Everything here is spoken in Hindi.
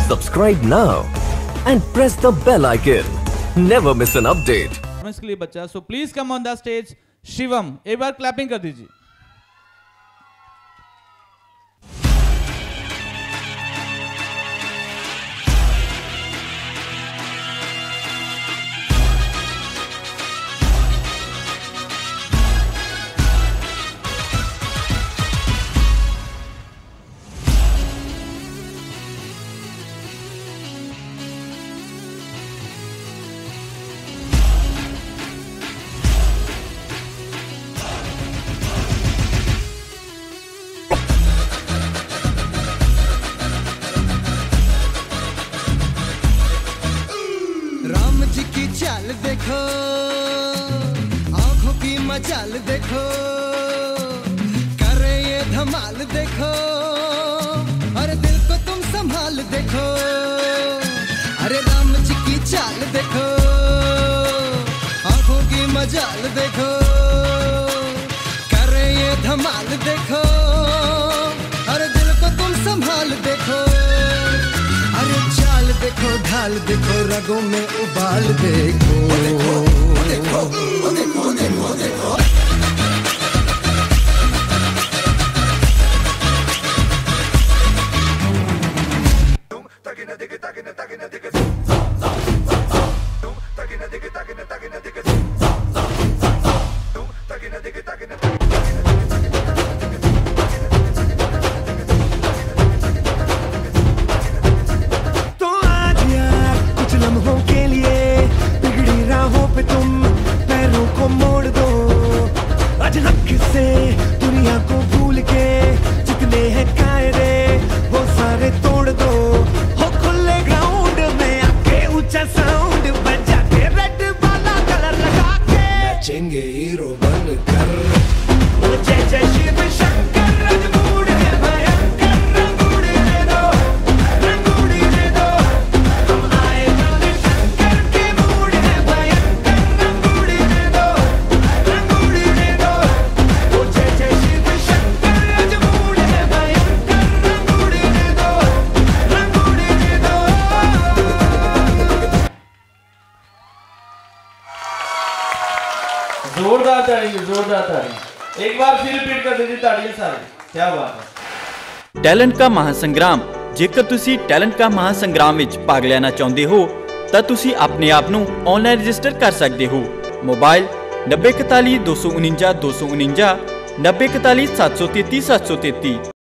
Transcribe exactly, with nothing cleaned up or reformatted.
Subscribe now and press the bell icon. Never miss an update. इसके लिए बच्चा, so please come on the stage. Shivam, एक बार क्लैपिंग कर दीजिए। राम जी की चाल देखो, आंखों की मचाल देखो, करे ये धमाल देखो, अरे दिल को तुम संभाल देखो। अरे राम जी की चाल देखो, आंखों की मचाल देखो, करे ये धमाल देखो, अरे दिल को तुम संभाल देखो। अरे चाल देखो, ढाल देखो, रगों में उबाल देखो, देखो, देखो, देखो, देखो, देखो। से दुनिया को भूल के जितने हैं कायदे वो सारे तोड़ दो। हो खुले ग्राउंड में आके ऊंचा साउंड बजा के रेड वाला कलर लगा के नाचेंगे हीरो बनकर। ओ जय जय शिव शंकर, रंगूड़ है भयंकर, रंगूड़ दे दो, रंगूड़ दे दो, हम आए जल्दी शंकर के मूड है भयंकर, रंगूड़ दे दो, रंगूड़ दे दो। जोरदार ताड़ी, जोरदार ताड़ी। एक बार फिर रिपीट कर दीजिए ताड़ियां सारे। क्या बात है। ਟੈਲੈਂਟ ਕਾ ਮਹਾਸੰਗਰਾਮ। ਜੇਕਰ ਤੁਸੀਂ ਟੈਲੈਂਟ ਕਾ ਮਹਾਸੰਗਰਾਮ ਵਿੱਚ ਭਾਗ ਲੈਣਾ ਚਾਹੁੰਦੇ ਹੋ ਤਾਂ ਤੁਸੀਂ ਆਪਣੇ ਆਪ ਨੂੰ ਆਨਲਾਈਨ ਰਜਿਸਟਰ ਕਰ ਸਕਦੇ ਹੋ। ਮੋਬਾਈਲ ਨੱਬੇ ਇਕਤਾਲੀ ਦੋ ਸੌ ਉਨੰਜਾ ਦੋ ਸੌ ਉਨੰਜਾ, ਨੱਬੇ ਇਕਤਾਲੀ ਸੱਤ ਸੌ ਤੇਤੀ ਸੱਤ ਸੌ ਤੇਤੀ।